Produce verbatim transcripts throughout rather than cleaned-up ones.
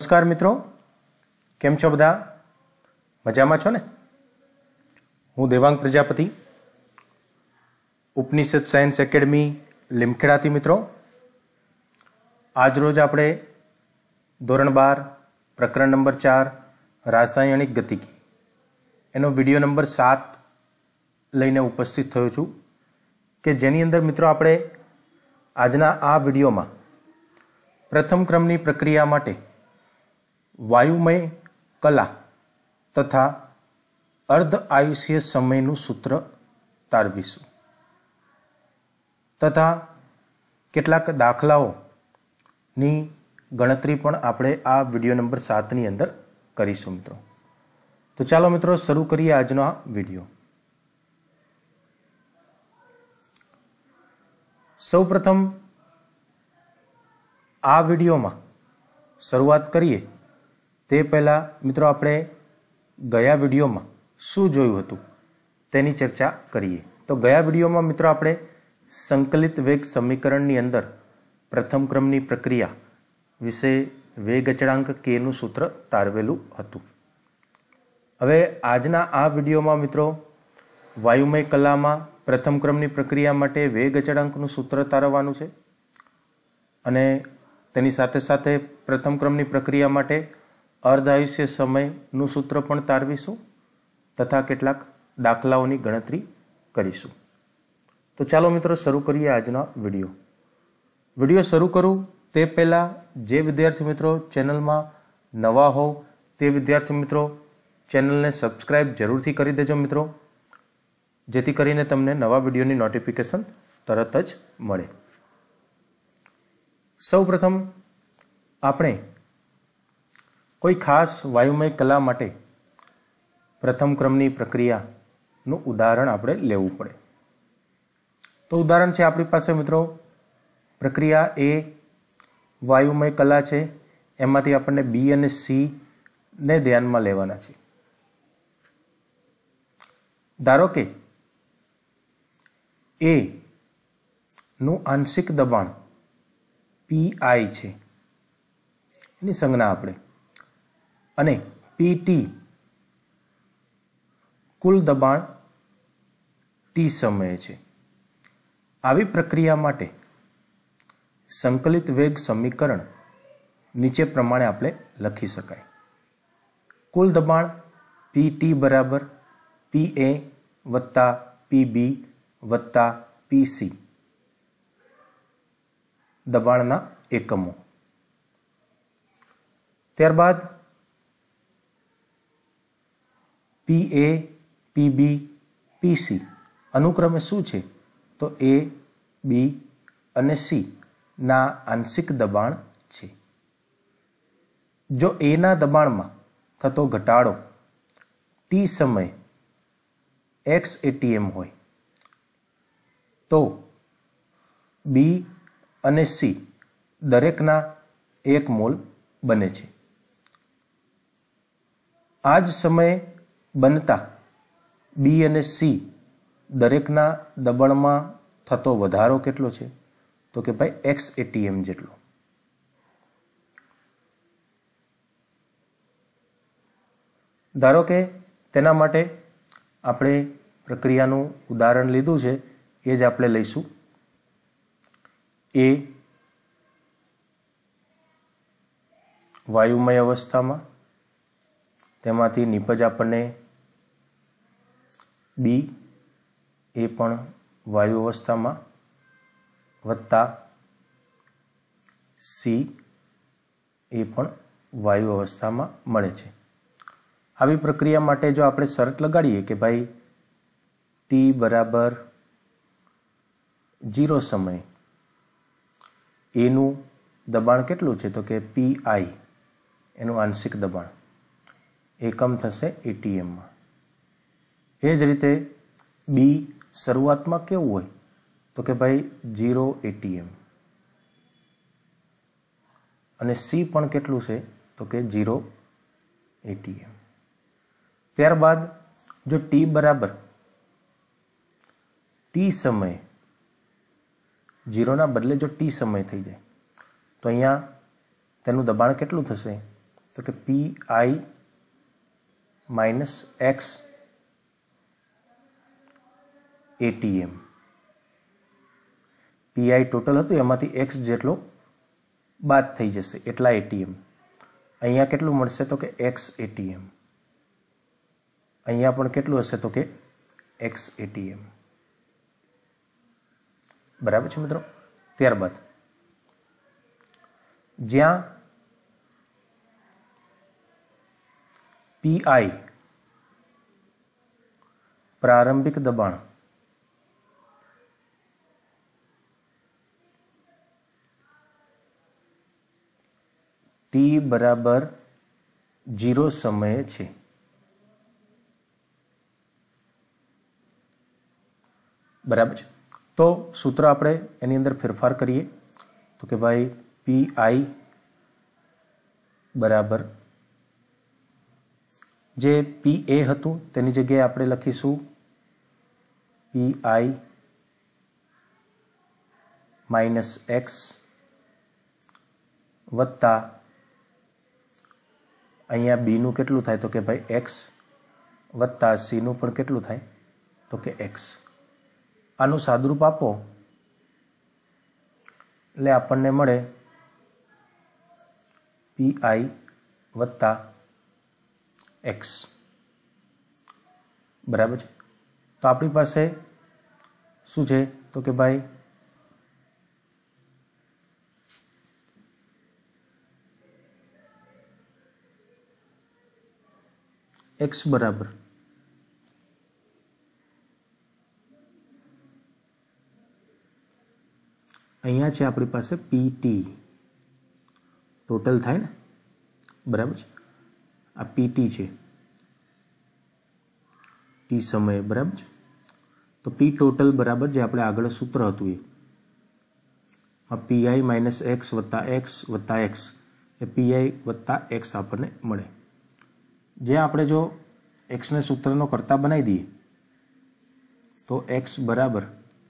नमस्कार मित्रों, केम छो बधा? मजामां छो ने? हूँ देवांग प्रजापति, उपनिषद सायन्स एकेडमी લીમખેડાથી मित्रों आज रोज आपणे धोरण बार प्रकरण नंबर चार रासायणिक गतिकी एनो विडियो नंबर सात लईने उपस्थित थयो छुं के जेनी अंदर मित्रों आपणे आजना आ विडियोमां प्रथम क्रमनी प्रक्रिया माटे वायुमय कला तथा अर्ध आयुष्य समयનું सूत्र तारवीशुं तथा કેટલાક દાખલાઓની ગણતરી પણ આપણે આ વિડિયો નંબર સાત ની અંદર કરીશું મિત્રો। તો ચાલો મિત્રો શરૂ કરીએ આજનો આ વિડિયો। સૌપ્રથમ આ વિડિયોમાં શરૂઆત કરીએ તે પહેલા મિત્રો આપણે ગયા વિડિયોમાં શું જોયું હતું તેની ચર્ચા કરીએ। તો ગયા વિડિયોમાં મિત્રો આપણે संकलित वेग समीकरण नी अंदर प्रथम क्रमनी प्रक्रिया विषे वेग अचळांक के नु सूत्र तारवेलू हतुं। हवे आजना आ विडियो में मित्रों वायुमय कला में प्रथम क्रमनी प्रक्रिया माटे वेग अचळांकनुं सूत्र तारववानुं छे अने तेनी साथे साथे प्रथम क्रमनी प्रक्रिया माटे अर्धायुष्य समयनुं सूत्र पण तारवीशुं तथा केटलाक दाखलाओनी गणतरी करीशुं। तो चलो मित्रों शुरू करिए आजना विडियो। विडियो शुरू करूँ ते पहला जे विद्यार्थी मित्रों चैनल में नवा हो ते विद्यार्थी मित्रों चैनल ने सब्सक्राइब जरूर थी करी देजो मित्रों, जेथी करीने तमने नवा विडियो नी नोटिफिकेशन तरत ज मळे। सौ प्रथम आपणे कोई खास वायुमय कला माटे प्रथम क्रमनी प्रक्रिया नु उदाहरण आपणे लेवुं पड़े। तो उदाहरण है अपनी पास मित्रों प्रक्रिया ए वायुमय कला है, एमांथी आपने बी और सी ने ध्यान में लेवाना छे। धारो के ए नु आंशिक दबाण पी आई है, एनी संज्ञा आपणे अने पी टी कुल दबाण टी समय है। આવી પ્રક્રિયા માટે સંકલિત વેગ સમીકરણ નીચે પ્રમાણે આપણે લખી શકાય। કુલ દબાણ પી ટી બરાબર પી એ વત્તા પી બી વત્તા પી સી દબાણના એકમો। ત્યારબાદ પી એ પી બી પી સી અનુક્રમે શું છે तो ए बी अने सी ना आंशिक दबाण छे। जो ए ना दबाण में थतो घटाड़ो टी समय एक्स एटीएम होय तो बी अने सी दरेकना एक मोल बने छे। आज समय बनता बी अने सी दरेकना दबाण में थतो वधारो केटलो छे तो कि भाई एक्स एटीएम जेटलो। धारो के तेना माटे आपणे प्रक्रियानुं उदाहरण लीधुं छे ए ज आपणे लईशुं। ए वायुमय अवस्था में तेमांथी निपज आपणे बी ए पण वायु अवस्था में वत्ता सी ए पण वायु अवस्था में मळे छे। आवी प्रक्रिया माटे जो आपणे शर्त लगाड़ीए कि भाई टी बराबर जीरो समय एनु दबाण केटलुं छे तो कि पी आई एनु आंशिक दबाण एकम थशे एटीएम में। ए ज रीते बी शुरुआत में केवुं होय तो कि भाई जीरो एटीएम अने सी पण केटलुं छे तो कि जीरो एटीएम। त्यारबाद जो टी बराबर टी समय जीरो ना बदले जो टी समय थई जाए तो अहींया तेनुं दबाण केटलुं थशे तो कि P I minus X ATM. P I total हतुं एमांथी एक्स जेटलो बाद थई जशे एटला एटीएम। अहींया केटलुं मळशे तो कि एक्स एटीएम। अहींया पण केटलुं हशे तो कि एक्स एटीएम। बराबर छे मित्रों। त्यारबाद ज्यां पी आई प्रारंभिक दबाण टी बराबर जीरो समये छे। बराबर छे। तो सूत्र आपणे एनी अंदर फेरफार करिए तो कि भाई पी आई बराबर जे पी ए हतुं तेनी जग्याए आपणे लखीशुं पी आई माइनस एक्स वत्ता अहींया बी नुं केटलुं थाय तो कि भाई एक्स वत्ता सी नुं पण केटलुं थाय तो कि एक्स। आनुं सादरूप आपो એટલે આપણને મળે પી આઈ વત્તા એક્સ। બરાબર છે। તો આપણી પાસે શું છે તો કે ભાઈ એક્સ બરાબર અહીંયા છે આપણી પાસે પીટી ટોટલ થાય ને। બરાબર છે। આ પીટી છે ટી સમયે। બરાબર છે। તો પી ટોટલ બરાબર જે આપણે આગળ સૂત્ર હતું એ પી આઈ માઇનસ એક્સ વત્તા એક્સ વત્તા એક્સ એ પી આઈ વત્તા એક્સ આપણને મળે। જે આપણે જો એક્સને સૂત્રનો કરતા બનાવી દઈએ તો એક્સ બરાબર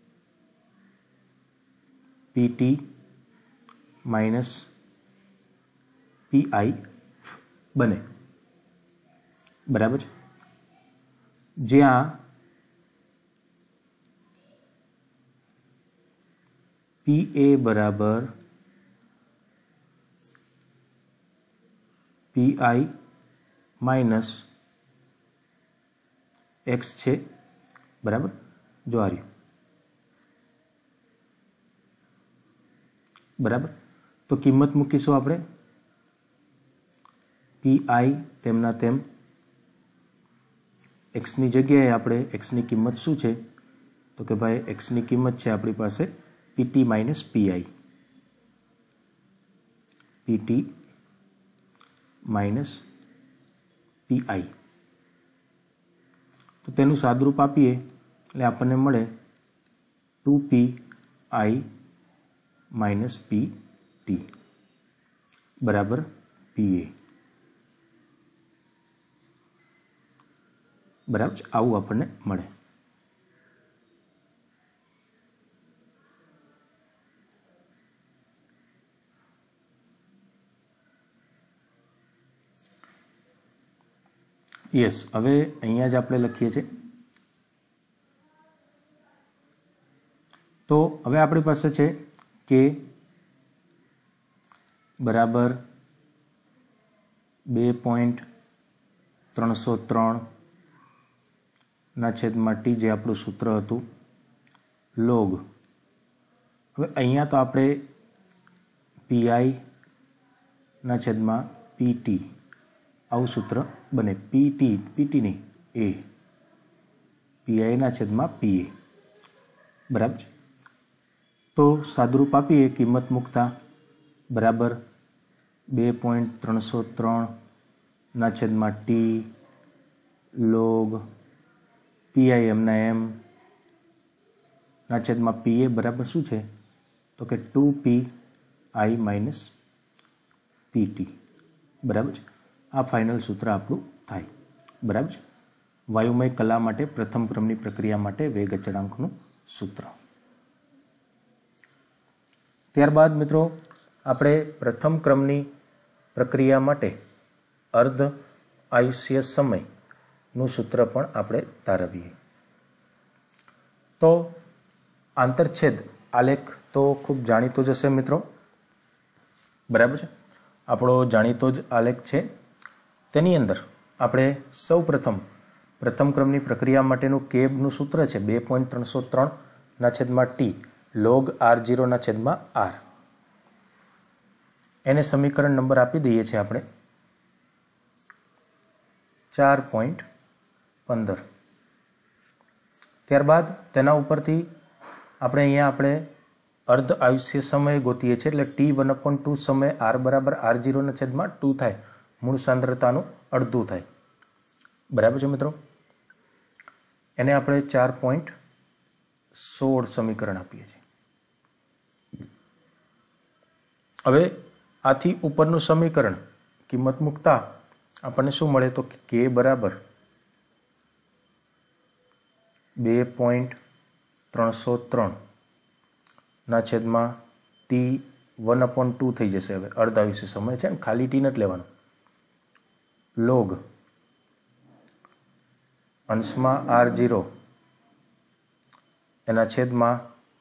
P T minus P I बने। बराबर। ज्यां पी ए बराबर पी आई माइनस एक्स छे। बराबर। जो आ रही बराबर। तो किंमत मूकीशुं आपणे पी आई तेमना तेम एक्स नी जग्याए आपणे एक्स नी किंमत शुं छे तो कि भाई एक्स नी किंमत छे आपणी पासे P T minus P I. P T minus P I. तो तेनुं सादरूप आपीए એટલે આપણને મળે two P I minus P T बराबर पी ए। बराबर आवुं आपने मळे। यस हवे अहींया ज आपणे लखीए छे। तो हवे आपणी पासे छे के बराबर बे पॉइंट त्रणसो त्रण ना छेदमां टी जे आपणुं सूत्र हतुं लोग। हवे अहींया तो आपणे पी आई ना छेदमां पी टी आवुं सूत्र बने। पी टी पी टी नहीं ए पी आई ना छेदमां पी ए। बराबर। तो सादरूप आपीए किंमत मूकता बराबर बे पॉइंट त्रणसो त्रण ना छेदमां T log P I M ना एम ना छेदमां पी ए बराबर शुं छे तो कि two P I minus P T. बराबर। आ फाइनल सूत्र आपणुं थाय। बराबर। वायुमय कला माटे प्रथम क्रमनी प्रक्रिया माटे वेग अचळांकनुं सूत्र। त्यारबाद मित्रों आपणे प्रथम क्रमनी प्रक्रिया माटे અર્ધ આયુષ્ય સમયનું સૂત્ર પણ આપણે તારવીએ. તો આંતરછેદ આલેખ તો ખૂબ જાણીતો જ હશે મિત્રો, બરાબર છે, આપણો જાણીતો જ આલેખ છે. તેની અંદર આપણે સૌ પ્રથમ પ્રથમ ક્રમની પ્રક્રિયા માટેનું કેબનું સૂત્ર છે બે પોઈન્ટ ત્રણસો ત્રણના છેદમાં ટી લોગ આર ઝીરોના છેદમાં આર. એને સમીકરણ નંબર આપી દઈએ છીએ આપણે ચાર પોઈન્ટ પંદર. ત્યારબાદ તેના ઉપરથી આપણે અહીંયા આપણે અર્ધ આયુષ્ય સમય ગોતીએ છીએ, એટલે ટી વન અપોન ટુ સમય આર બરાબર આર ઝીરોના છેદમાં ટુ થાય, મૂળ સાંદ્રતાનું અડધું થાય, બરાબર છે મિત્રો. એને આપણે ચાર પોઈન્ટ સોળ સમીકરણ આપીએ છીએ. હવે આથી ઉપરનું સમીકરણ કિંમત મૂકતા આપણને શું મળે, તો કે બરાબર બે પોઈન્ટ ત્રણસો ત્રણ ના છેદમાં ટી વન અપોન ટુ થઈ જશે. હવે અર્ધ આયુષ્ય સમય છે ને, ખાલી ટી નથી લેવાનું. લોગ અંશમાં આર ઝીરો એના છેદમાં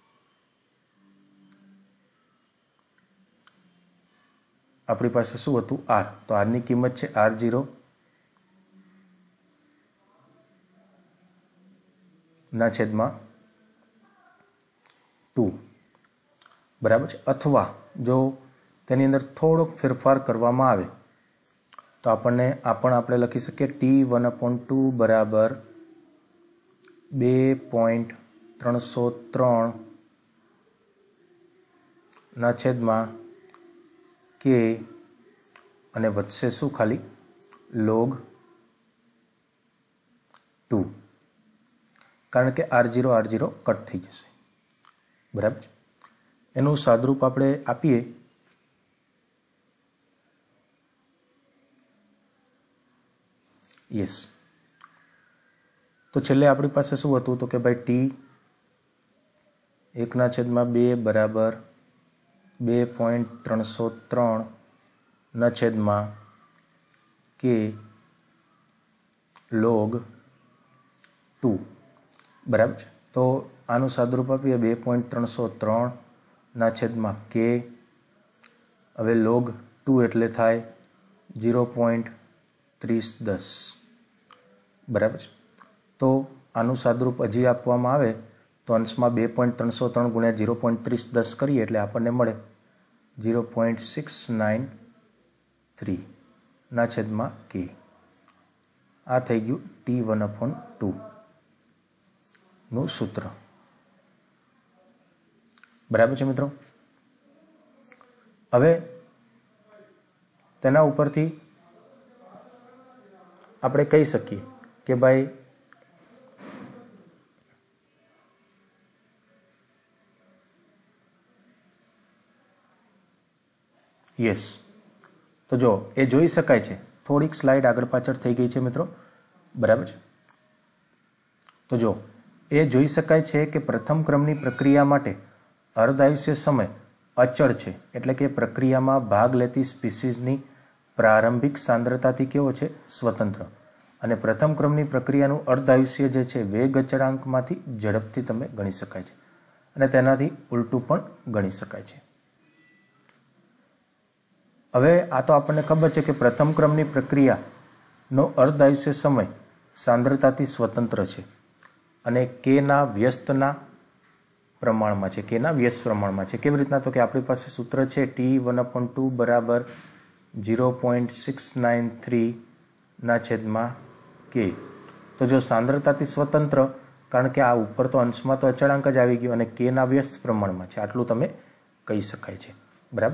આપણી પાસે શું હતું, આર. તો આરની કિંમત છે આર ઝીરો ના છેદમાં ટુ, બરાબર છે. અથવા જો તેની અંદર થોડોક ફેરફાર કરવામાં આવે તો આપણને આ પણ આપણે લખી શકીએ ટી વન અપોન ટુ બરાબર બે પોઈન્ટ ત્રણસો ત્રણ ના છેદમાં કે અને વધશે શું, ખાલી લોગ ટુ, કારણ કે R zero R zero cut થઈ જશે, બરાબર. એનું સાદરૂપ આપણે આપીએ યસ. તો છેલ્લે આપણી પાસે શું હતું, તો કે ભાઈ ટી એકના છેદમાં બે બરાબર બે પોઈન્ટ ત્રણસો ત્રણ ના છેદમાં કે લોગ ટુ, બરાબર છે. તો આનું સાદરૂપ આપીએ બે પોઈન્ટ ત્રણસો ત્રણ ના છેદમાં કે, હવે લોગ ટુ એટલે થાય ઝીરો પોઈન્ટ ત્રીસ દસ, બરાબર છે. તો આનું સાદરૂપ હજી આપવામાં આવે તો અંશમાં બે પોઈન્ટ ત્રણસો ત્રણ ગુણ્યા ઝીરો પોઈન્ટ ત્રીસ દસ કરીએ એટલે આપણને મળે zero point six nine three ના છેદમાં કે. આ થઈ ગયું ટી વન અપોન ટુ નું સૂત્ર, બરાબર છે મિત્રો. હવે તેના ઉપરથી આપણે કહી શકીએ કે ભાઈ યસ. તો જો એ જોઈ શકાય છે, થોડીક સ્લાઇડ આગળ પાછળ થઈ ગઈ છે મિત્રો, બરાબર છે. તો જો એ જોઈ શકાય છે કે પ્રથમ ક્રમની પ્રક્રિયા માટે અર્ધ આયુષ્ય સમય અચળ છે, એટલે કે પ્રક્રિયામાં ભાગ લેતી સ્પીસીઝની પ્રારંભિક સાંદ્રતાથી કેવો છે, સ્વતંત્ર. અને પ્રથમ ક્રમની પ્રક્રિયાનું અર્ધ આયુષ્ય જે છે વેગ અચળાંકમાંથી ઝડપથી તમે ગણી શકાય છે, અને તેનાથી ઉલટું પણ ગણી શકાય છે. હવે આ તો આપણને ખબર છે કે પ્રથમ ક્રમની પ્રક્રિયાનો અર્ધ આયુષ્ય સમય સાંદ્રતાથી સ્વતંત્ર છે અને કેના વ્યસ્તના પ્રમાણમાં છે, કેના વ્યસ્ત પ્રમાણમાં છે. કેવી રીતના, તો કે આપણી પાસે સૂત્ર છે ટી વન અપોન ટુ બરાબર zero point six nine three ના છેદમાં કે. તો જો સાંદ્રતાથી સ્વતંત્ર, કારણ કે આ ઉપર તો અંશમાં તો અચળાંક જ આવી ગયો અને કેના વ્યસ્ત પ્રમાણમાં છે, આટલું તમે કહી શકાય છે, બરાબર.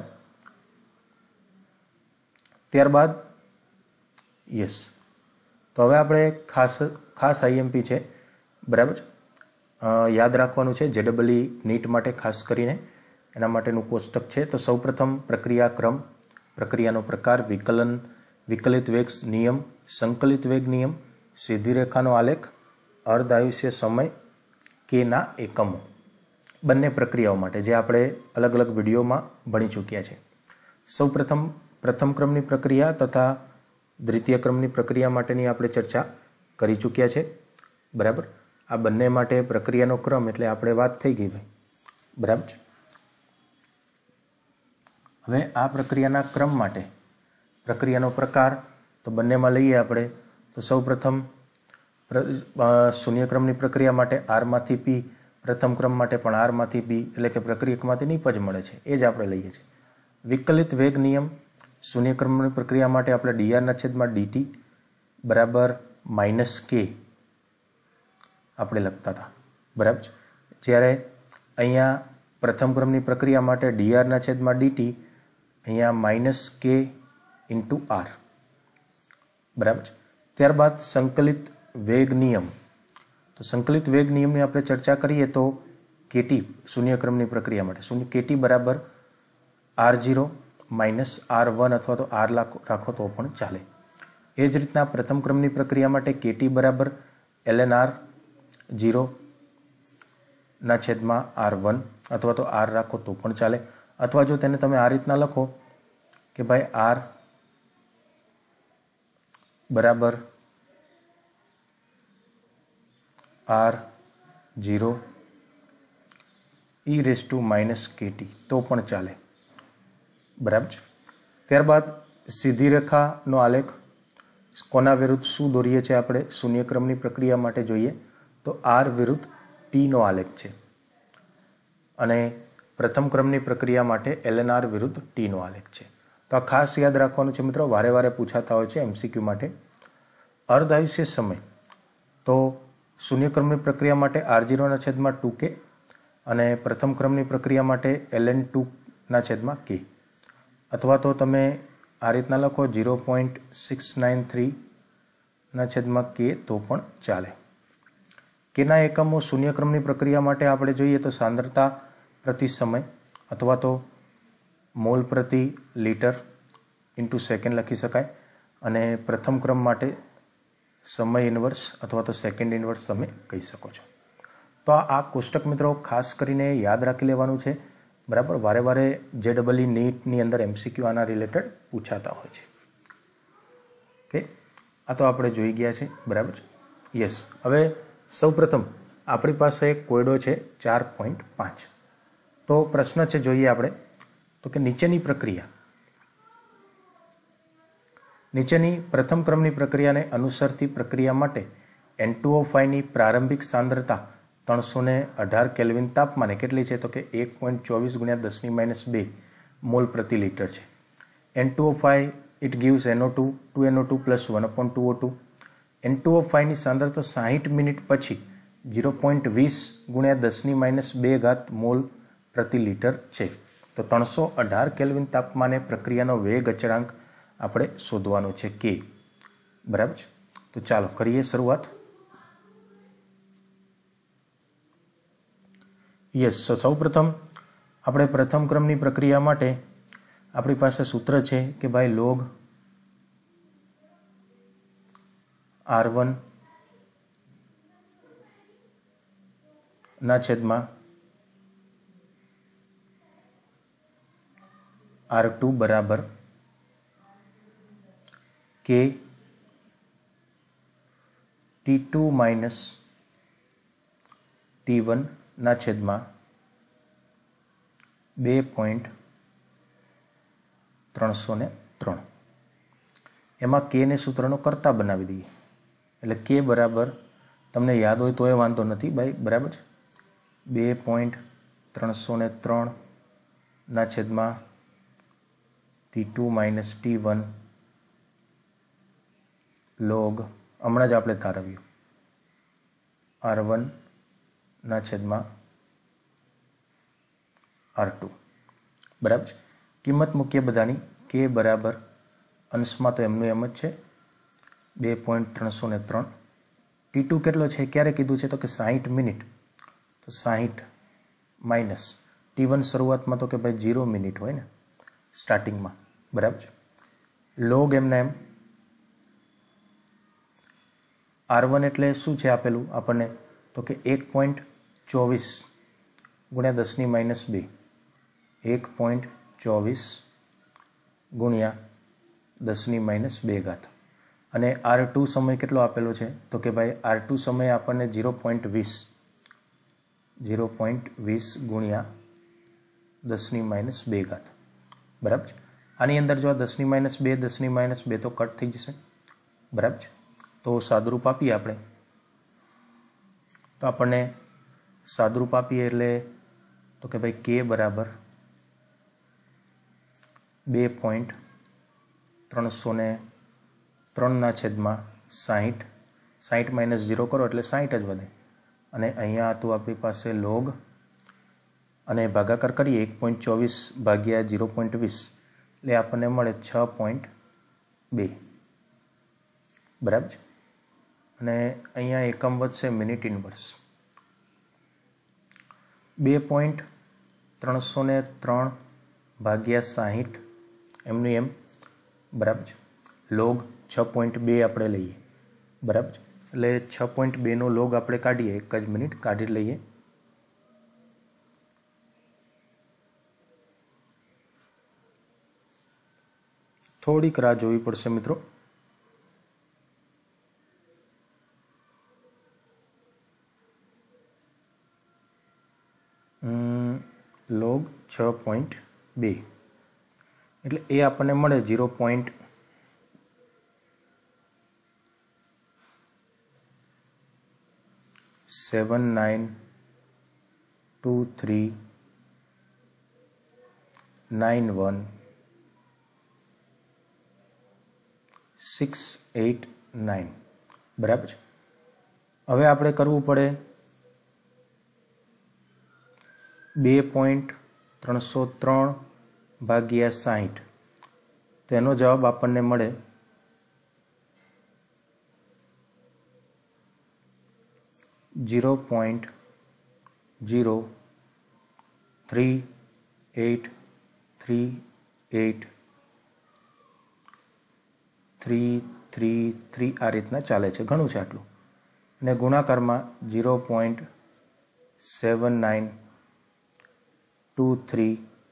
ત્યારબાદ યસ. તો હવે આપણે ખાસ ખાસ આઈએમપી છે, બરાબર. યાદ રાખવાનું છે જેડબલઈ નીટ માટે ખાસ કરીને એના માટેનું કોષ્ટક છે. તો સૌપ્રથમ પ્રક્રિયા ક્રમ, પ્રક્રિયાનો પ્રકાર, વિકલન વિકલિત વેગ નિયમ, સંકલિત વેગ નિયમ, સીધી રેખાનો આલેખ, અર્ધ આયુષ્ય સમય, કેના એકમો, બંને પ્રક્રિયાઓ માટે જે આપણે અલગ અલગ વિડીયોમાં ભણી ચૂક્યા છે. સૌપ્રથમ પ્રથમ ક્રમની પ્રક્રિયા તથા દ્વિતીય ક્રમની પ્રક્રિયા માટેની આપણે ચર્ચા કરી ચૂક્યા છે, બરાબર. આ બંને માટે પ્રક્રિયાનો ક્રમ એટલે આપણે વાત થઈ ગઈ ભાઈ, બરાબર. હવે આ પ્રક્રિયાના ક્રમ માટે પ્રક્રિયાનો પ્રકાર તો બંનેમાં લઈએ આપણે તો સૌપ્રથમ શૂન્ય ક્રમની પ્રક્રિયા માટે આરમાંથી પી, પ્રથમ ક્રમ માટે પણ આરમાંથી પી એટલે કે પ્રક્રિયકમાંથી નિપજ મળે છે, એ જ આપણે લઈએ છીએ. વિકલિત વેગ નિયમ શૂન્ય ક્રમની પ્રક્રિયા માટે આપણે ડીઆરના છેદમાં ડીટી બરાબર માઇનસ કે આપણે લખતા હતા, બરાબર. જ્યારે અહીંયા પ્રથમ ક્રમની પ્રક્રિયા માટે ડીઆરના છેદમાં ડીટી અહીંયા માઇનસ કે ઇન્ટુ આર, બરાબર. ત્યારબાદ સંકલિત વેગ નિયમ, તો સંકલિત વેગ નિયમની આપણે ચર્ચા કરીએ તો કેટી શૂન્ય ક્રમની પ્રક્રિયા માટે શૂન્ય કેટી બરાબર R zero minus R one અથવા તો આર રાખો તો પણ ચાલે. એ જ રીતના પ્રથમ ક્રમની પ્રક્રિયા માટે કેટી બરાબર એલ એન આર ઝીરો ના છેદમાં આર વન અથવા તો આર રાખો તો પણ ચાલે, અથવા જો તેને તમે આ રીતના લખો કે ભાઈ આર બરાબર R zero E raise to minus K T તો પણ ચાલે, બરાબર છે. ત્યારબાદ સીધી રેખાનો આલેખ કોના વિરુદ્ધ શું દોરીએ છીએ આપણે શૂન્ય ક્રમની પ્રક્રિયા માટે જોઈએ તો આર વિરુદ્ધ ટીનો આલેખ છે, અને પ્રથમ ક્રમની પ્રક્રિયા માટે એલએનઆર વિરુદ્ધ ટીનો આલેખ છે. તો આ ખાસ યાદ રાખવાનું છે મિત્રો, વારે વારે પૂછાતા હોય છે એમસીક્યુ માટે. અર્ધ આયુષ્ય સમય તો શૂન્ય ક્રમની પ્રક્રિયા માટે આર ઝીરોના છેદમાં ટુ કે અને પ્રથમ ક્રમની પ્રક્રિયા માટે એલ એન ટુના છેદમાં કે, અથવા તો તમે આ રીતના લખો ઝીરો પોઈન્ટ સિક્સ નાઇન થ્રીના છેદમાં કે તો પણ ચાલે. કેના એકમો શૂન્ય ક્રમની પ્રક્રિયા માટે આપણે જોઈએ તો સાંદ્રતા પ્રતિ સમય અથવા તો મોલ પ્રતિ લીટર ઇન્ટુ સેકન્ડ લખી શકાય, અને પ્રથમ ક્રમ માટે સમય ઇન્વર્સ અથવા તો સેકન્ડ ઇન્વર્સ તમે કહી શકો છો. તો આ કોષ્ટક મિત્રો ખાસ કરીને યાદ રાખી લેવાનું છે, બરાબર. વારે વારે જે ડબલ ઈ નીટની અંદર એમસીક્યુ આના રિલેટેડ પૂછાતા હોય છે. ઓકે, આ તો આપણે જોઈ ગયા છે, બરાબર. યસ. હવે સૌપ્રથમ આપણી પાસે એક કોયડો છે ચાર પોઈન્ટ પાંચ. તો પ્રશ્ન છે જોઈએ આપણે તો કે નીચેની પ્રક્રિયા નીચેની પ્રથમ ક્રમની પ્રક્રિયાને અનુસરતી પ્રક્રિયા માટે એન ટુ ઓ ફાઈવની પ્રારંભિક સાંદ્રતા ત્રણસો ને અઢાર કેલ્વિન તાપમાને કેટલી છે તો કે એક પોઈન્ટ ચોવીસ ગુણ્યા દસની માઇનસ બે મોલ પ્રતિ લીટર છે. N two O five it gives N O two two N O two plus one upon two O two. N two O ફાઈવની સાંદ્રતા સાહીઠ મિનિટ પછી ઝીરો પોઈન્ટ વીસ ગુણ્યા દસની માઇનસ બે ઘાત મોલ પ્રતિ લીટર છે. તો ત્રણસો અઢાર કેલ્વિન તાપમાને પ્રક્રિયાનો વેગ અચળાંક આપણે શોધવાનો છે કે, બરાબર. તો ચાલો કરીએ શરૂઆત. યસ. તો સૌ પ્રથમ આપણે પ્રથમ ક્રમની પ્રક્રિયા માટે આપણી પાસે સૂત્ર છે કે ભાઈ લોગ આર વન ના છેદમાં આર ટુ બરાબર K T two minus T one ના છેદમાં બે પોઈન્ટ ત્રણસો ને ત્રણ. એમાં કે ને સૂત્રનો કરતા બનાવી દઈએ એટલે કે બરાબર તમને યાદ હોય તો એ વાંધો નથી ભાઈ, બરાબર છે. બે પોઈન્ટ ત્રણસો ને ત્રણ ના છેદમાં T two minus T one log હમણાં જ આપણે તારવ્યું આર વન ના છેદમાં આર ટુ, બરાબર. કિંમત મૂકીએ બધાની. કે બરાબર અંશમાં તો એમનું એમ જ છે બે પોઈન્ટ ત્રણસો ને ત્રણ. ટી ટુ કેટલો છે ક્યારે કીધું છે તો કે સાહીઠ મિનિટ, તો સાહીઠ માઇનસ ટી વન શરૂઆતમાં તો કે ભાઈ જીરો મિનિટ હોય ને સ્ટાર્ટિંગમાં, બરાબર છે. લોગ એમના એમ આર વન એટલે શું છે આપેલું આપણને તો કે એક પોઈન્ટ ચોવીસ ગુણ્યા દસની માઇનસ બે, એક પોઈન્ટ ચોવીસ ગુણ્યા દસની માઇનસ બે ઘાત અને આર ટુ સમય કેટલો આપેલો છે તો કે ભાઈ આર ટુ સમય આપણને ઝીરો પોઈન્ટ વીસ ઝીરો પોઈન્ટ વીસ ગુણ્યા દસની માઇનસ બે ઘાત બરાબર છે. આની અંદર જો દસની માઇનસ બે દસની માઇનસ બે તો કટ થઈ જશે બરાબર છે. તો સાદુરૂપ આપીએ આપણે તો આપણને સાદુરૂપ આપીએ એટલે તો કે ભાઈ કે બરાબર બે પોઈન્ટ ત્રણસો ને ત્રણના છેદમાં સાહીઠ સાહીઠ માઇનસ ઝીરો કરો એટલે સાહીઠ જ વધે અને અહીંયા હતું આપણી પાસે લોગ અને ભાગાકાર કરીએ એક પોઈન્ટ ચોવીસ ભાગ્યા ઝીરો પોઈન્ટ વીસ એટલે આપણને મળે છ પોઈન્ટ બે બરાબર છે. અને અહીંયા એકમ વધશે મિનિટ ઇનવર્સ બે પોઈન્ટ ત્રણસો ને ત્રણ ભાગ્યા સાહીઠ એમનું એમ બરાબર છે. લોગ છ પોઈન્ટ બે આપણે લઈએ બરાબર છે. એટલે છ પોઈન્ટ બેનો લોગ આપણે કાઢીએ એક જ મિનિટ કાઢી લઈએ. થોડીક રાહ જોવી પડશે મિત્રો. લોગ છ પોઈન્ટ બે એટલે એ આપણને મળે zero point seven nine two three nine one six eight nine બરાબર છે. હવે આપણે કરવું પડે બે પોઈન્ટ ત્રણસો ત્રણ ભાગ્યા સાહીઠ તો એનો જવાબ આપણને મળે zero point zero three eight three eight three three three આ રીતના ચાલે છે. ઘણું છે આટલું. અને ગુણાકારમાં zero point seven nine two three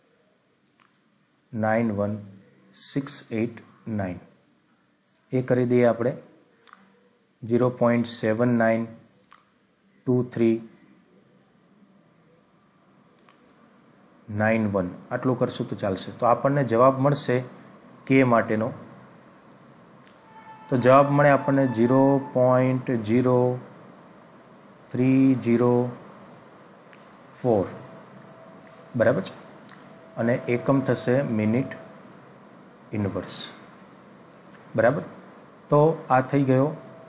nine one six eight nine એ કરી દઈએ આપણે. Zero point seven nine two three nine one આટલું કરશું તો ચાલશે. તો આપણને જવાબ મળશે કે માટેનો. તો જવાબ મળે આપણને zero point zero three zero four બરાબર છે. અને એકમ થશે મિનિટ ઇનવર્સ બરાબર. તો આ થઈ ગયો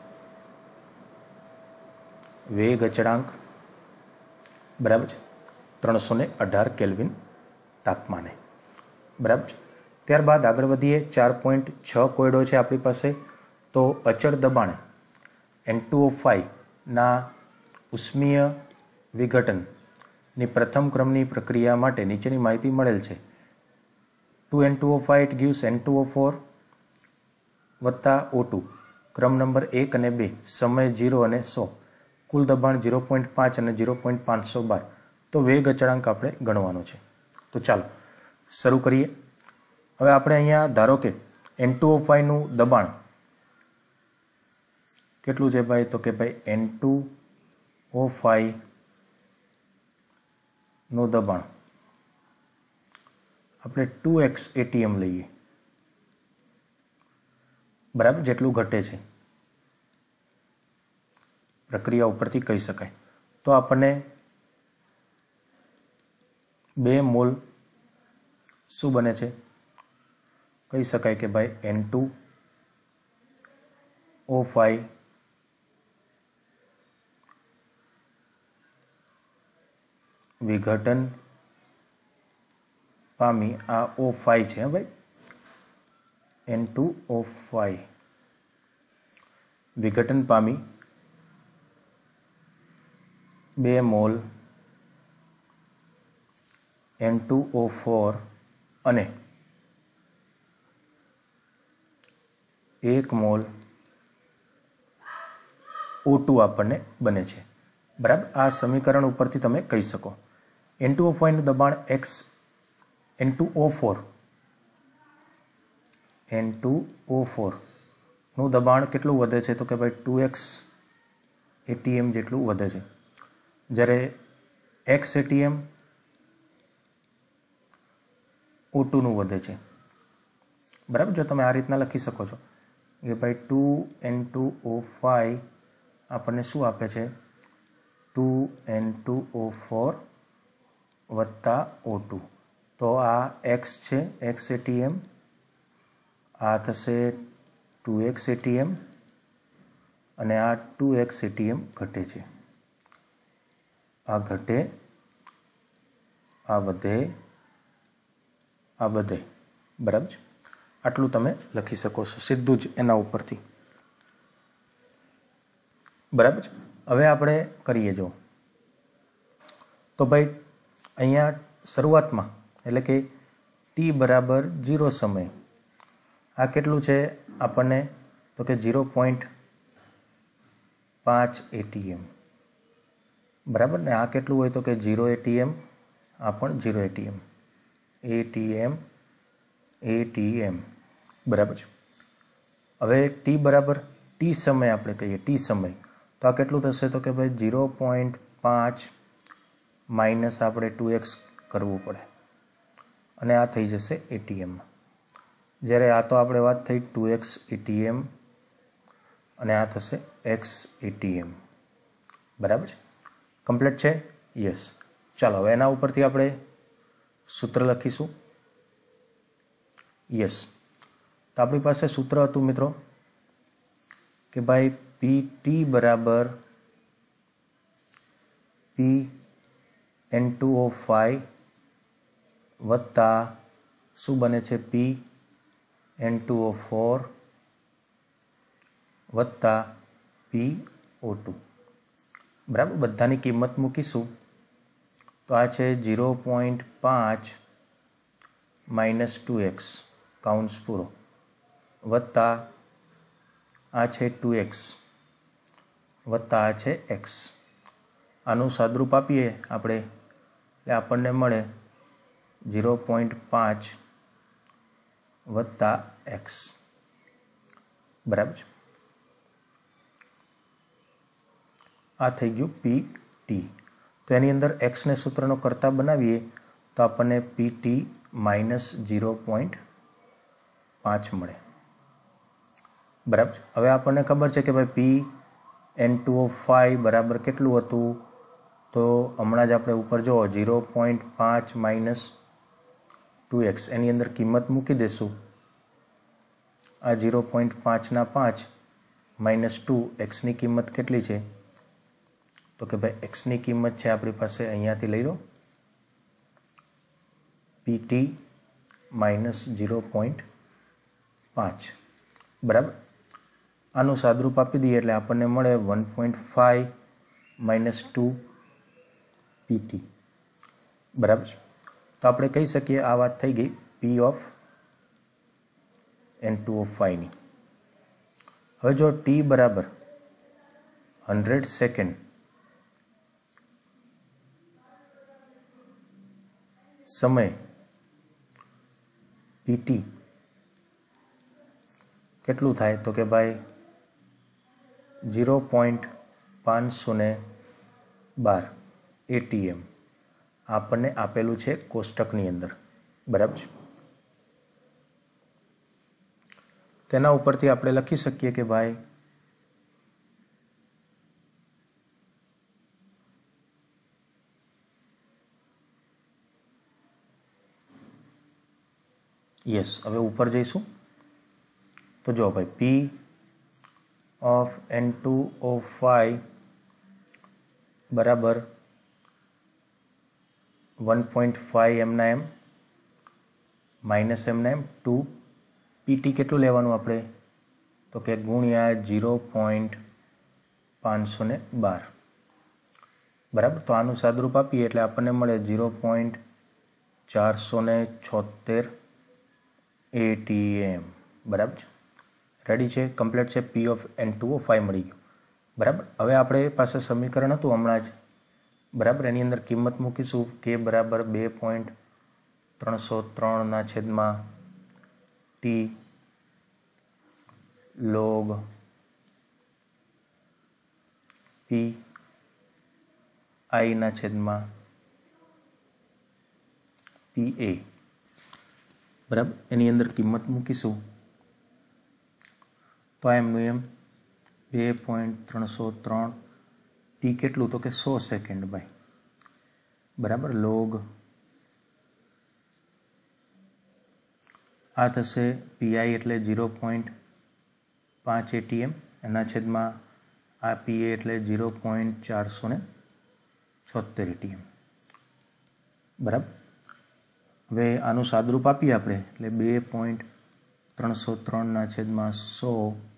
વેગ અચળાંક બરાબર છે ત્રણસો ને અઢાર કેલ્વિન તાપમાને બરાબર છે. ત્યારબાદ આગળ વધીએ. ચાર પોઈન્ટ છ કોયડો છે આપણી પાસે. તો અચળ દબાણે એન ટુ ઓ ફાઈવના ઉષ્મીય વિઘટનની પ્રથમ ક્રમની પ્રક્રિયા માટે નીચેની માહિતી મળેલ છે. Two N two O five it gives N two O four વત્તા ઓ ટુ ક્રમ નંબર એક અને બે સમય જીરો અને સો કુલ દબાણ ઝીરો પોઈન્ટ પાંચ અને ઝીરો પોઈન્ટ પાંચસો બાર. તો વેગ અચળાંક આપણે ગણવાનો છે. તો ચાલો શરૂ કરીએ. હવે આપણે અહીંયા ધારો કે એન ટુ ઓ ફાઈવનું દબાણ કેટલું છે ભાઈ તો કે ભાઈ એન ટુ ઓ ફાઈવનું દબાણ આપણે ટુ એક્સ એટીએમ લઈએ બરાબર. જેટલું ઘટે છે પ્રક્રિયા ઉપરથી કહી શકાય. તો આપણને બે મોલ શું બને છે કહી શકાય કે ભાઈ એન ટુ ઓ ફાઈવ વિઘટન પામી આ ઓ ફાઈવ છે ભાઈ એન ટુ ઓ ફાઈવ વિઘટન પામી બે mole N two O four અને એક મોલ ઓ ટુ આપણને બને છે બરાબર. આ સમીકરણ ઉપરથી તમે કહી શકો. એન ટુ ઓ ફાઈવનું દબાણ X N two O four N two O four નું દબાણ કેટલું વધે છે તો કે ભાઈ ટુ એક્સ એટીએમ જેટલું વધે છે, જ્યારે એક્સ એટીએમ ઓ ટુનું વધે છે. બરાબર, જો તમે આ રીતના લખી શકો છો કે ભાઈ two N two O five આપણને શું આપે છે, two N two O four વત્તા ઓ ટુ. તો આ એક્સ છે, એક્સ એટીએમ, આ થશે ટુ એક્સ એટીએમ અને આ ટુ એક્સ એટીએમ ઘટે છે. આ ઘટે, આ વધે, આ વધે. બરાબર છે, આટલું તમે લખી શકો છો સીધું જ એના ઉપરથી. બરાબર છે. હવે આપણે કરીએ જો તો ભાઈ અહીંયા શરૂઆતમાં એટલે કે ટી બરાબર ઝીરો સમય આ કેટલું છે આપણને તો કે ઝીરો પોઈન્ટ પાંચ એટીએમ. બરાબર ને, આ કેટલું હોય તો કે ઝીરો એટીએમ, આ પણ ઝીરો એટીએમ, એટીએમ એટીએમ. બરાબર છે. હવે ટી બરાબર ટી સમય આપણે કહીએ, ટી સમય તો આ કેટલું થશે તો કે ભાઈ ઝીરો પોઈન્ટ પાંચ માઇનસ આપણે ટુ એક્સ કરવું પડે અને આ થઈ જશે એટીએમમાં. જ્યારે આ તો આપણે વાત થઈ ટુ એક્સ એટીએમ અને આ થશે એક્સ એટીએમ. બરાબર છે, કમ્પ્લીટ છે. યસ. ચાલો હવે એના ઉપરથી આપણે સૂત્ર લખીશું. યસ, તો આપણી પાસે સૂત્ર હતું મિત્રો કે ભાઈ પી ટી બરાબર P N two O five વત્તા શું બને છે P N two O four વત્તા પી ઓ ટુ. બરાબર, બધાની કિંમત મૂકીશું તો આ છે ઝીરો પોઈન્ટ પાંચ માઇનસ ટુ એક્સ કાઉન્સ પૂરો વત્તા આ છે ટુ એક્સ વત્તા આ છે એક્સ. આનું સાદરૂપ આપીએ આપણે એટલે આપણને મળે ઝીરો પોઈન્ટ પાંચ વત્તા એક્સ. બરાબર, આ થઈ ગયું પી ટી. તો એની અંદર એક્સને સૂત્રનો કરતા બનાવીએ તો આપણને P T minus zero point પાંચ મળે. બરાબર, હવે આપણને ખબર છે કે ભાઈ P N two O five બરાબર કેટલું હતું તો હમણાં જ આપણે ઉપર જુઓ ઝીરો પોઈન્ટ પાંચ માઇનસ ટુ એક્સ એની અંદર કિંમત મૂકી દઈશું. આ ઝીરો પોઈન્ટ પાંચના પાંચ માઇનસ ટુ એક્સની કિંમત કેટલી છે તો કે ભાઈ એક્સની કિંમત છે આપણી પાસે અહીંયાથી લઈ લો P T minus zero point પાંચ. બરાબર, આનું સાદરૂપ આપી દઈએ એટલે આપણને મળે one point five minus two P T. બરાબર, તો આપણે કહી શકીએ આ વાત થઈ ગઈ P of N two O ફાઈવની. હવે જો ટી બરાબર હંડ્રેડ સેકન્ડ સમય પીટી કેટલું થાય તો કે ભાઈ ઝીરો પોઈન્ટ પાંચસો ને બાર એટીએમ આપણને આપેલું છે કોષ્ટકની અંદર. બરાબર છે, તેના ઉપરથી આપણે લખી શકીએ કે ભાઈ યસ. હવે ઉપર જઈશું તો જો ભાઈ P of N two O five બરાબર વન પોઈન્ટ ફાઈવ એમના એમ માઇનસ એમના એમ ટુ પીટી કેટલું લેવાનું આપણે તો કે ગુણ્યા ઝીરો પોઈન્ટ પાંચસો ને બાર. બરાબર, તો આનું સાદરૂપ આપીએ એટલે આપણને મળે ઝીરો પોઈન્ટ ચારસો ને છોતેર એટીએમ. બરાબર છે, રેડી છે, કમ્પ્લીટ છે. P of N two O five મળી ગયું. બરાબર, હવે આપણે પાસે સમીકરણ હતું હમણાં જ. બરાબર, એની અંદર કિંમત મૂકીશું કે બરાબર બે પોઈન્ટ ત્રણસો ત્રણના છેદમાં ટી લોગ પી આઈના છેદમાં પી એ બરાબર. એની અંદર કિંમત મૂકીશું તો એમનું એમ બે પોઈન્ટ ત્રણસો ત્રણ ટી કેટલું તો કે સો સેકન્ડ બાય બરાબર લોગ આ થશે પીઆઈ એટલે ઝીરો પોઈન્ટ પાંચ એટીએમ એના છેદમાં આ પીએ એટલે ઝીરો પોઈન્ટ ચારસો ને છોતેર એટીએમ બરાબર. હવે આનું સાદરૂપ આપીએ આપણે એટલે બે પોઈન્ટ ત્રણસો ત્રણના છેદમાં સો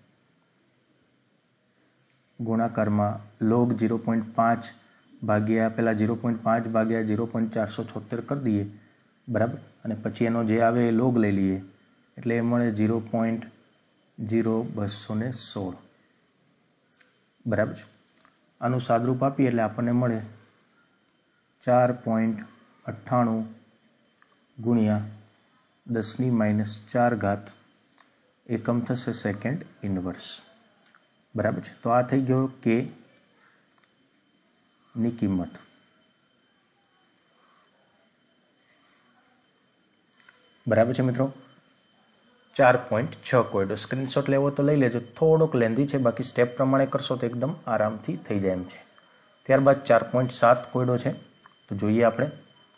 ગુણાકારમાં લોગ ઝીરો પોઈન્ટ પાંચ ભાગ્યા પહેલાં ઝીરો પોઈન્ટ પાંચ ભાગ્યા ઝીરો પોઈન્ટ ચારસો છોતેર કરી દઈએ બરાબર. અને પછી એનો જે આવે એ લોગ લઈ લઈએ એટલે એ મળે ઝીરો પોઈન્ટ ઝીરો બસો ને સોળ બરાબર. આનું સાદરૂપ આપીએ એટલે આપણને મળે ચાર પોઈન્ટ અઠ્ઠાણું ગુણ્યા દસની માઇનસ ચાર ઘાત એકમ થશે સેકન્ડ ઇનવર્સ બરાબર છે. તો આ થઈ ગયો કે ની કિંમત બરાબર છે મિત્રો. ચાર પોઈન્ટ છ કોયડો સ્ક્રીનશોટ લેવો તો લઈ લેજો, થોડોક લેન્ધી છે, બાકી સ્ટેપ પ્રમાણે કરશો તો એકદમ આરામથી થઈ જાય એમ છે. ત્યારબાદ ચાર પોઈન્ટ સાત કોયડો છે તો જોઈએ આપણે.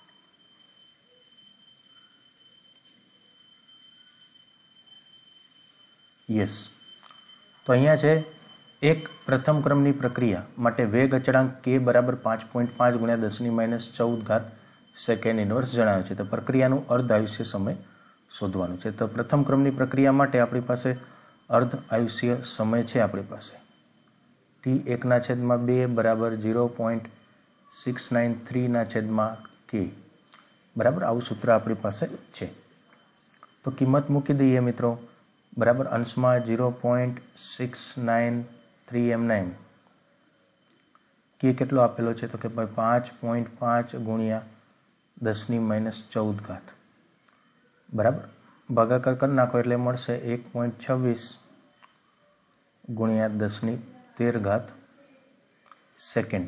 યસ, તો અહીંયા છે એક પ્રથમ ક્રમની પ્રક્રિયા માટે વેગ અચળાંક કે બરાબર પાંચ પોઈન્ટ પાંચ ગુણ્યા દસની માઇનસ ચૌદ ઘાત સેકન્ડ ઇનવર્સ જણાવ્યું છે. તો પ્રક્રિયાનું અર્ધ આયુષ્ય સમય શોધવાનું છે. તો પ્રથમ ક્રમની પ્રક્રિયા માટે આપણી પાસે અર્ધ આયુષ્ય સમય છે આપણી પાસે ટી એકના છેદમાં બે બરાબર ઝીરો પોઈન્ટ સિક્સ નાઇન થ્રીના છેદમાં કે બરાબર. આવું સૂત્ર આપણી પાસે છે. તો કિંમત મૂકી દઈએ મિત્રો બરાબર. અંશમાં zero point six nine three એમ નાઇન કે કેટલો આપેલો છે તો કે ભાઈ પાંચ પોઈન્ટ પાંચ ગુણ્યા દસની માઇનસ ચૌદ ઘાત બરાબર. ભાગાકાર કરી નાખો એટલે મળશે એક પોઈન્ટ છવ્વીસ ગુણ્યા દસની તેર ઘાત second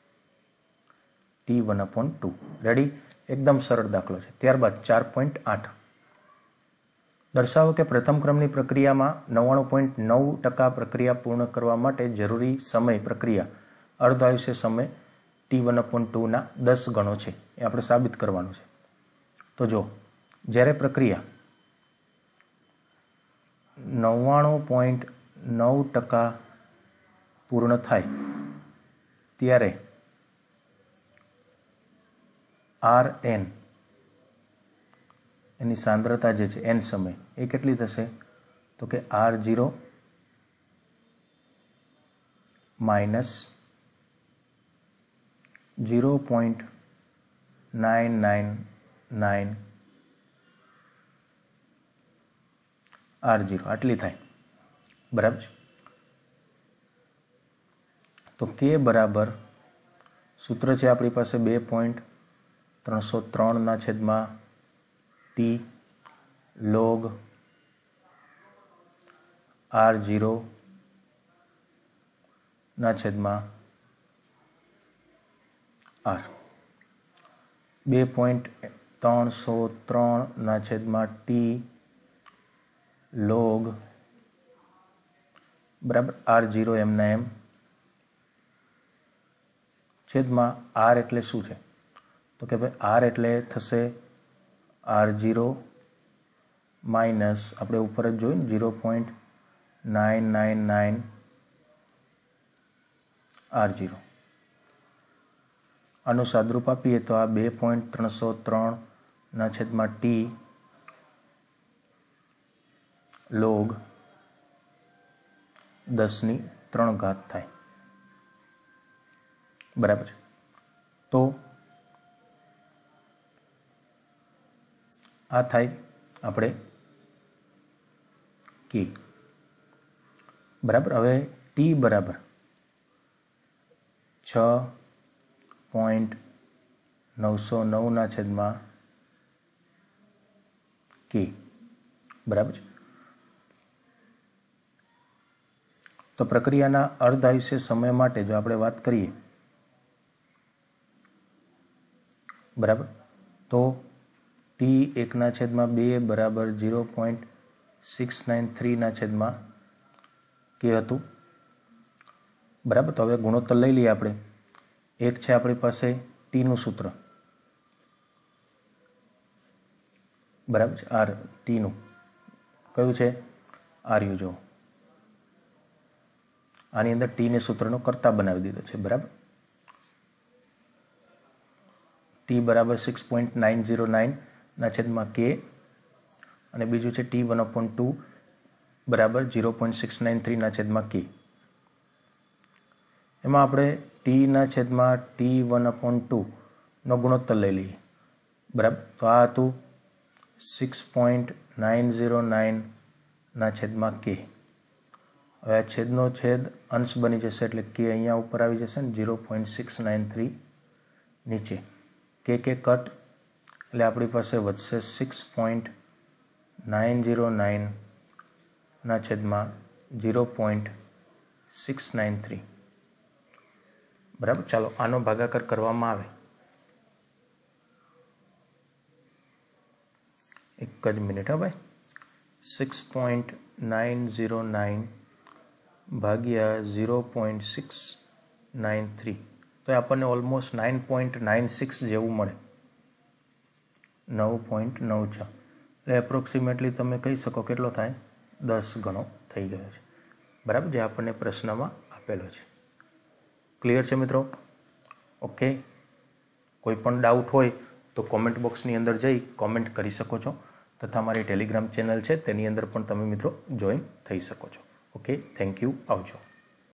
T one upon two. Ready, એકદમ સરળ દાખલો છે. ત્યારબાદ ચાર પોઈન્ટ આઠ દર્શાવો કે પ્રથમ ક્રમની પ્રક્રિયામાં નવ્વાણું પોઈન્ટ નવ ટકા પ્રક્રિયા પૂર્ણ કરવા માટે જરૂરી સમય પ્રક્રિયા અર્ધ આયુષ્ય સમય ટી વન અપોન ટુના દસ ગણો છે. એ આપણે સાબિત કરવાનું છે. તો જો જ્યારે પ્રક્રિયા નવ્વાણું પોઈન્ટ નવ ટકા પૂર્ણ થાય ત્યારે આર એન એની સાંદ્રતા જે છે એન સમય એ કેટલી થશે તો કે R zero minus zero point nine nine nine R zero આટલી થાય બરાબર છે. તો કે બરાબર સૂત્ર છે આપણી પાસે બે પોઈન્ટ ત્રણસો ત્રણના છેદમાં ટી લોગ આર ઝીરો ના છેદમાં આર. બે પોઈન્ટ ત્રણસો ત્રણના છેદમાં ટી લોગ બરાબર આર ઝીરો એમના એમ છેદમાં આર એટલે શું છે તો કે ભાઈ આર એટલે થશે આર ઝીરો માઇનસ આપણે ઉપર જ જોયું zero point nine nine nine R zero. આનું સાદરૂપ આપીએ તો આ બે પોઈન્ટ ત્રણસો ત્રણના છેદમાં ટી લોગ દસની ત્રણ ઘાત થાય બરાબર છે. તો આ થાય આપણે કે બરાબર. હવે ટી બરાબર છ પોઈન્ટ નવસો નવના છેદમાં કે બરાબર છે. તો પ્રક્રિયાના અર્ધ આયુષ્ય સમય માટે જો આપણે વાત કરીએ બરાબર, તો ટી એકના છેદમાં બે બરાબર ઝીરો પોઈન્ટ સિક્સ નાઇન થ્રીના છેદમાં કે હતું બરાબર. તો હવે ગુણોત્તર લઈ લઈએ આપણે. એક છે આપણી પાસે ટીનું સૂત્ર બરાબર છે, આર ટીનું કયું છે આર્યુ. જો આની અંદર ટીને સૂત્રનો કરતા બનાવી દીધો છે બરાબર. ટી બરાબર સિક્સ પોઈન્ટ નાઇન ઝીરો નાઇનના છેદમાં કે અને બીજું છે ટી વન અપોન ટુ બરાબર ઝીરો પોઈન્ટ સિક્સ નાઇન થ્રીના છેદમાં કે. એમાં આપણે ટીના છેદમાં ટી વન અપોન ટુનો ગુણોત્તર લઈ લઈએ બરાબર. તો આ હતું સિક્સ પોઈન્ટ નાઇન ઝીરો નાઇનના છેદમાં કે. હવે આ છેદનો છેદ અંશ બની જશે એટલે કે અહીંયા ઉપર આવી જશે ને zero point six nine three નીચે કે કે કટ એટલે આપણી પાસે વધશે સિક્સ પોઈન્ટ નાઇન ઝીરો નાઇનના છેદમાં zero point six nine three બરાબર. ચાલો આનો ભાગાકાર કરવામાં આવે. એક જ મિનિટ. હા ભાઈ, six point nine zero nine ભાગ્યા zero point six nine three તો આપણને almost nine point nine six જેવું મળે, નવ પોઈન્ટ નવ છ એટલે એપ્રોક્સિમેટલી તમે કહી શકો કેટલો થાય, દસ ગણો થઈ ગયો છે બરાબર, જે આપણને પ્રશ્નમાં આપેલો છે. ક્લિયર છે મિત્રો? ઓકે. કોઈ પણ ડાઉટ હોય તો કોમેન્ટ બોક્સની અંદર જઈ કોમેન્ટ કરી શકો છો, તથા મારી ટેલિગ્રામ ચેનલ છે તેની અંદર પણ તમે મિત્રો જોઈન થઈ શકો છો. Okay, thank you. આવજો.